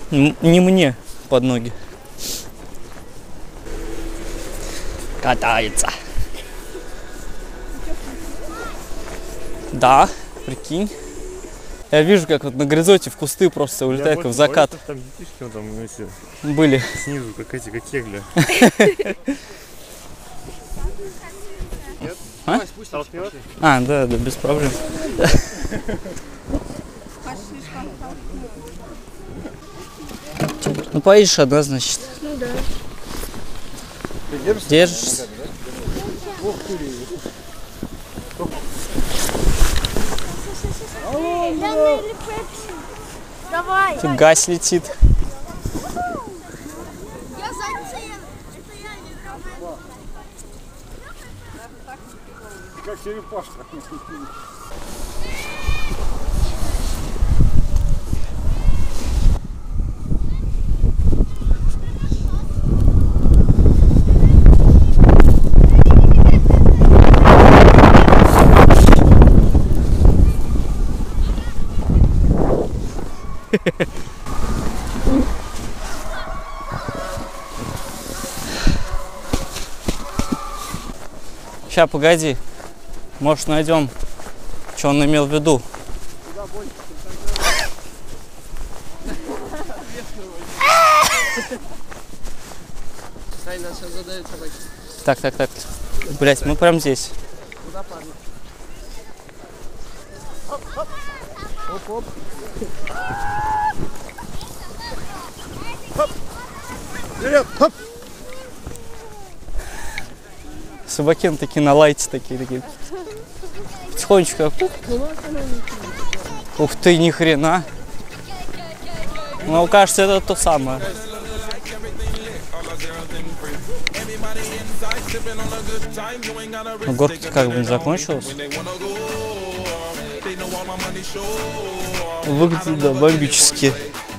Не мне под ноги. Катается. Да, прикинь. Я вижу, как вот на горизонте в кусты просто улетает, как в закат. Там детишки, там, эти, были. Снизу, как эти, как кегли. А, да, без проблем. Ну, поедешь одна, значит. Ну да. Держишься? Давай. Гась летит. Я зайцем. Это я не трогаю. Как черепашка. Сейчас, погоди. Может, найдем, что он имел в виду. Так. Блять, мы прям здесь. Оп-оп. Вперед, хоп. Собаки такие на лайте, такие. Потихонечку. Ух ты, ни хрена. Ну, кажется, это то самое. Но горка как бы не закончилась. Выглядит, да, бомбически.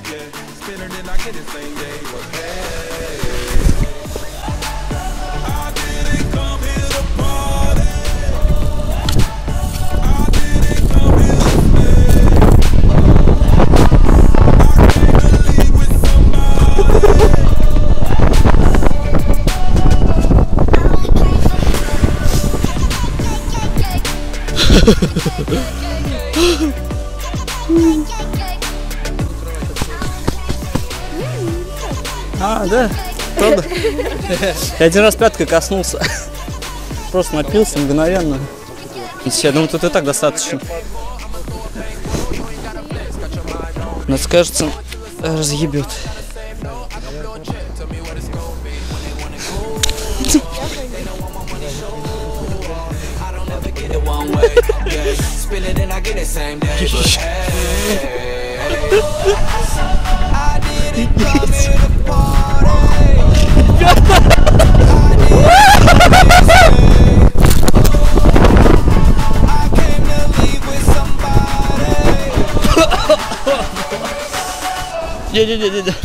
А, да? Правда? Я один раз пяткой коснулся. Просто напился мгновенно. Я думаю, тут и так достаточно. Нас, кажется, разъебет. Не-не-не-не.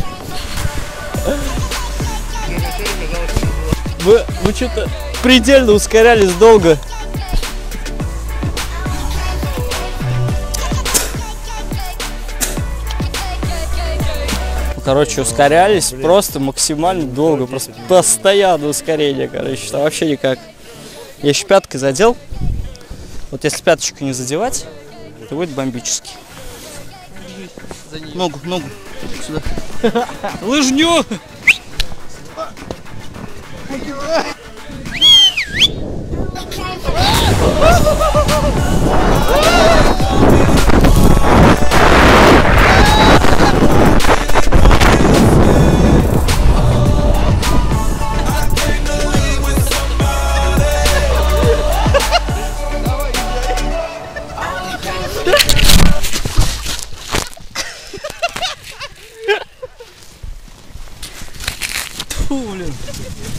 Вы что-то предельно ускорялись долго. Короче, ускорялись просто максимально долго, просто постоянное ускорение, короче, там вообще никак. Я еще пяткой задел, вот если пяточку не задевать, то будет бомбически. Ногу, сюда. Лыжню! Фу, блин.